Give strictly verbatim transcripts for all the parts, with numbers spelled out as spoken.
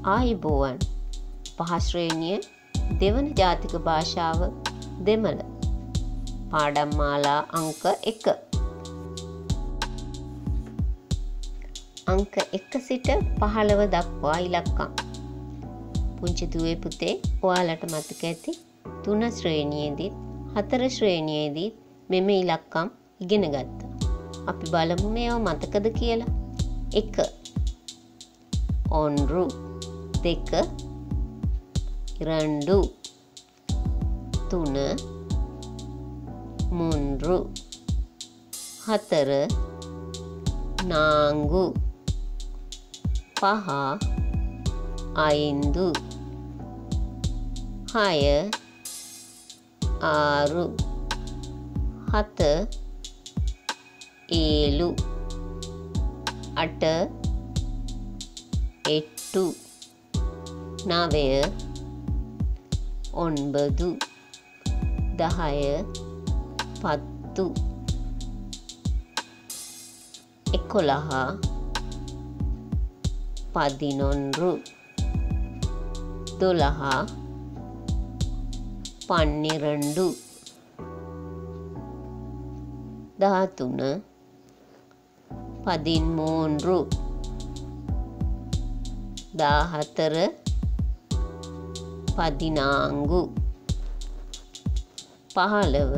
ආයුබෝවන් පහ ශ්‍රේණිය දෙවන ජාතික භාෂාව දෙමළ පාඩම් මාලා අංක එක. අංක එක සිට පහළව දක්වා ඉලක්කම්. පුංචි දුවේ පුතේ ඔයාලට මතක ඇති තුන ශ්‍රේණියේදීත් හතර ශ්‍රේණියේදීත් මෙම ඉලක්කම් ඉගෙන ගත්තා. අපි බලමු මේවා මතකද කියලා. එක ඔන්රු, දෙක இரண்டு, තුන மூன்று, හතර நான்கு, පහ ஐந்து, හය ஆறு, හත ஏழு, අට எட்டு, නවය ஒன்பது, දහය පත්තු, එකොළහ பதினொன்று, දොළහ பன்னிரண்டு, දහතුන பதிமூன்று, දහතර பதினான்கு, පහළව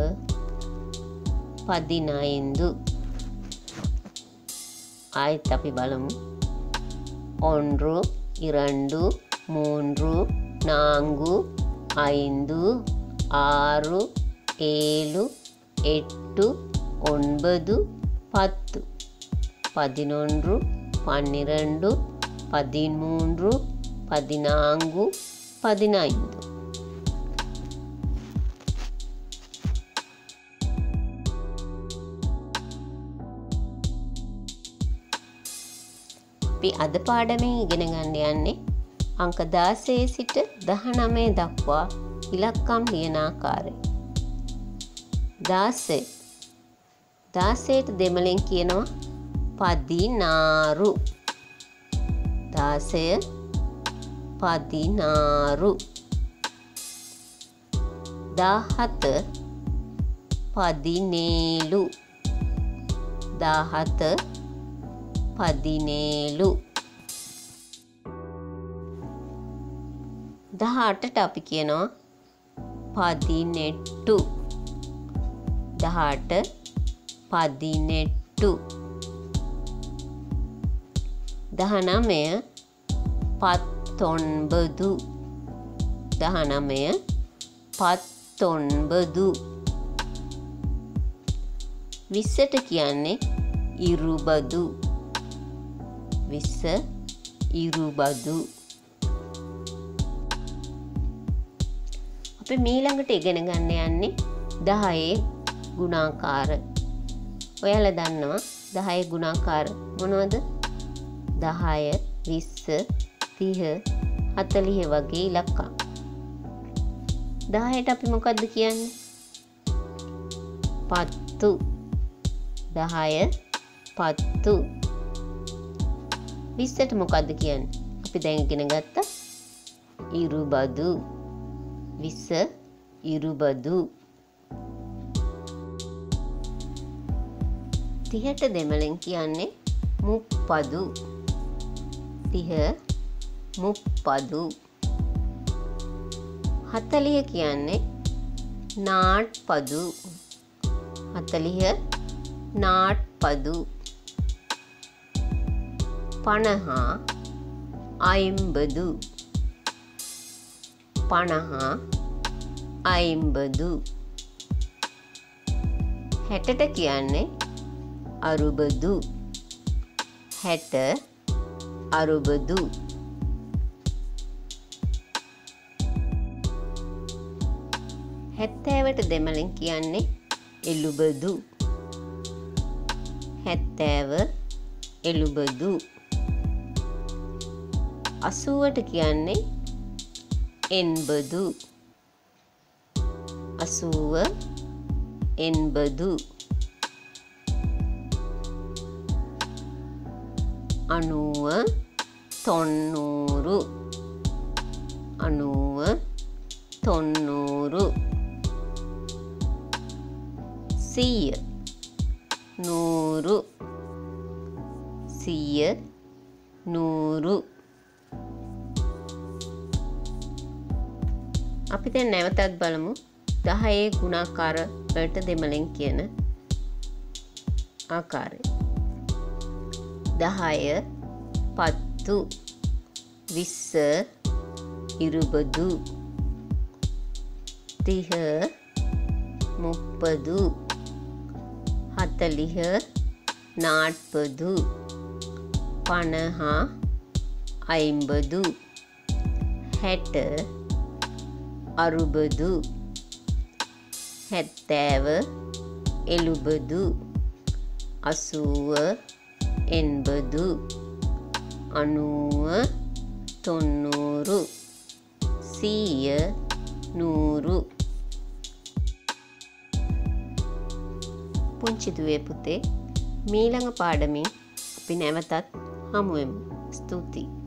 பதினைந்து. ආයෙත් අපි බලමු. ஒன்று, இரண்டு, மூன்று, நான்கு, ஐந்து, ஆறு, ஏழு, எட்டு, ஒன்பது, பத்து, பதினொன்று, பன்னிரண்டு, பதிமூன்று, பதினான்கு, பதினைந்து. අපි අද පාඩමෙන් ඉගෙන ගන්න යන්නේ අංක දාසය සිට දහනවය දක්වා ඉලක්කම් ලියන ආකාරය. දාසය දාසයට දෙමළෙන් කියනවා පදිනාරු. දාසය පදිනාරු. දහත පදිනේලු. දහත පදිනේලු. දහඅටට අපි කියනවා පදිනෙට්ටු. දහඅට පදිනෙට්ටු. දහනවය පත්තොන්බදු. දහනවය පත්තොන්බදු. විස්සට කියන්නේ ඉරුබදු. විස්ස ඉරුබදු. අපි මීළඟට ඉගෙන ගන්න යන්නේ දහයේ ගුණාකාර. ඔයාලා දන්නවා දහයේ ගුණාකාර මොනවද? දහය, විස්ස, තිහ, හතළිහ වගේ ඉලක්කම්. දහයට අපි මොකද්ද කියන්නේ? පත්තු. දහය පත්තු. විස්සට මොකද්ද කියන්නේ? අපි දැන් ඉගෙන ගත්තා ඉරුබදු. විස්ස ඉරුබදු. තිහට දෙමළෙන් කියන්නේ මුප්පදු. තිහ මුප්පදු. හතළිහ කියන්නේ නාට්පදු. හතළිහ නාට්පදු. පනහ අයිම්බදු. පනහ අයිම්බදු. හැටට කියන්නේ අරුබදු. හැට අරුබදු. හැත්තෑවට දෙමළෙන් කියන්නේ එළුබදු. හැත්තෑව එළුබදු. අසූවට කියන්නේ එන්බදු. අසූව එන්බදු. අනූව தொண்ணூறு අනූව තොන්නූරු සීය නූරු සීය නූරු. අපි දැන් නැවතත් බලමු දහයේ ගුණාකාර වලට දෙමළෙන් කියන ආකාරය. දහය පත්තු විස්ස ඉරුබදු තිහ මුප්පදු හතලිහ නාට්පදු පනහ අයිම්බදු හැට අරුබදු හැත්තෑව එළුබදු අසූව එන්බදු අනූව තොන්නූරු සීය නූරු. පුංචි දුවේ පුතේ මීළඟ පාඩමින් අපි නැවතත් හමු වෙමු. ස්තුතියි.